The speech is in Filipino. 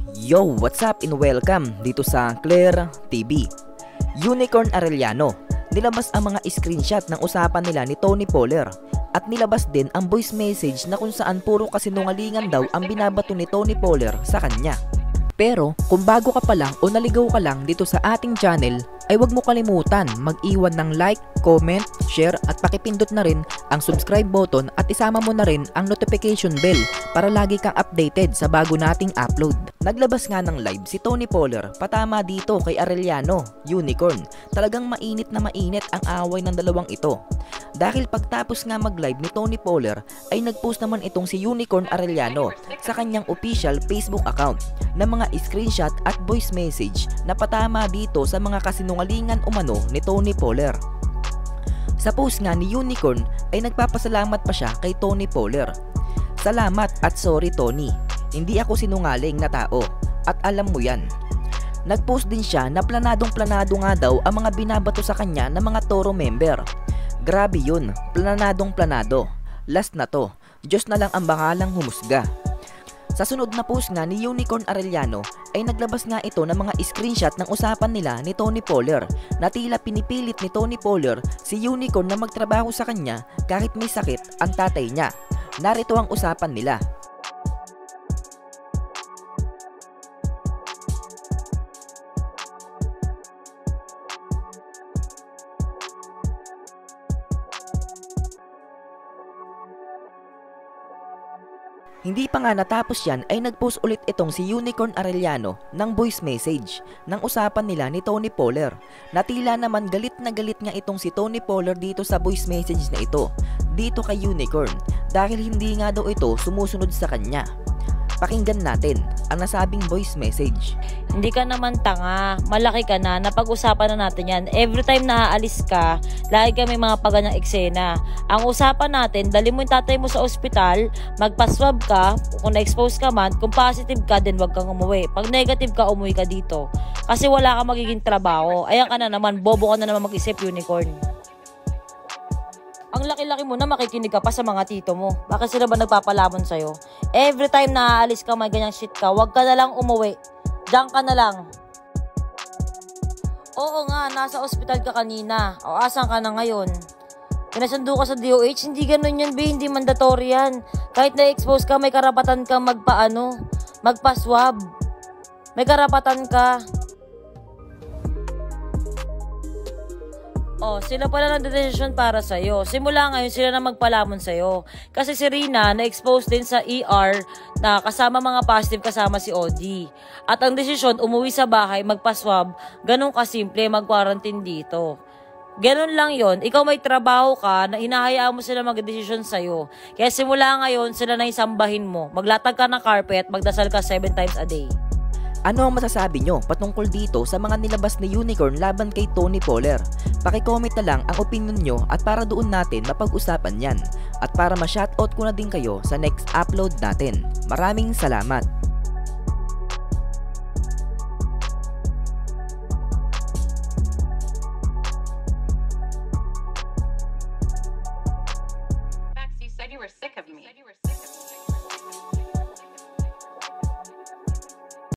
Yo, what's up and welcome dito sa Claire TV. Unicorn Arellano, nilabas ang mga screenshot ng usapan nila ni Tony Poller at nilabas din ang voice message na kung saan puro kasinungalingan daw ang binabato ni Tony Poller sa kanya. Pero kung bago ka pa lang o naligaw ka lang dito sa ating channel, ay huwag mo kalimutan mag-iwan ng like, comment, share at pakipindot na rin ang subscribe button at isama mo na rin ang notification bell para lagi kang updated sa bago nating upload. Naglabas nga ng live si Tony Poller patama dito kay Arellano, Unicorn. Talagang mainit na mainit ang away ng dalawang ito. Dahil pagtapos nga mag-live ni Tony Poller ay nag-post naman itong si Unicorn Arellano sa kanyang official Facebook account ng mga screenshot at voice message na patama dito sa mga kasinungalingan umano ni Tony Poller. Sa post nga ni Unicorn ay nagpapasalamat pa siya kay Tony Poller. Salamat at sorry Tony, hindi ako sinungaling na tao at alam mo yan. Nagpost din siya na planadong planado nga daw ang mga binabato sa kanya ng mga Toro member. Grabe yun, planadong planado. Last na to, Diyos na lang ang bakalang humusga. Sa sunod na post nga ni Unicorn Arellano ay naglabas nga ito ng mga screenshot ng usapan nila ni Tony Poller na tila pinipilit ni Tony Poller si Unicorn na magtrabaho sa kanya kahit may sakit ang tatay niya. Narito ang usapan nila. Hindi pa nga natapos yan ay nagpost ulit itong si Unicorn Arellano ng voice message ng usapan nila ni Tony Poller na tila naman galit na galit nga itong si Tony Poller dito sa voice message na ito dito kay Unicorn dahil hindi nga daw ito sumusunod sa kanya. Pakinggan natin ang nasabing voice message. Hindi ka naman tanga, malaki ka na, napag-usapan na natin yan. Every time na aalis ka, lagi ka may mga paganyang eksena. Ang usapan natin, dali mo yung tatay mo sa ospital, magpa-swab ka, kung na-expose ka man, kung positive ka din, wag kang umuwi. Pag negative ka, umuwi ka dito. Kasi wala ka magiging trabaho. Ayan ka na naman, bobo ka na naman mag-isip, Unicorn. Ang laki-laki mo na makikinig ka pa sa mga tito mo. Bakit sila ba nagpapalamon sa'yo? Every time na aalis ka, may ganyang shit ka, wag ka na lang umuwi. Diyan ka na lang. Oo nga, nasa ospital ka kanina. O asan ka na ngayon? Pinasundo ka sa DOH? Hindi ganun yun, be. Hindi mandatory yan. Kahit na-expose ka, may karapatan ka magpa-swab. May karapatan ka. Oh, sila pala nagdedesisyon para sa'yo. Simula ngayon, sila na magpalamon sa'yo. Kasi si Rina na-expose din sa ER na kasama mga positive kasama si Odi. At ang desisyon, umuwi sa bahay, magpa-swab, ganun kasimple, mag-quarantine dito. Ganun lang yon. Ikaw may trabaho ka na hinahayaan mo sila mag-desisyon sa'yo. Kaya simula ngayon, sila na isambahin mo. Maglatag ka ng carpet, magdasal ka 7 times a day. Ano ang masasabi nyo patungkol dito sa mga nilabas ni Unicorn laban kay Tony Poller? Paki-comment na lang ang opinion nyo at para doon natin mapag-usapan yan. At para ma-shoutout ko na din kayo sa next upload natin. Maraming salamat!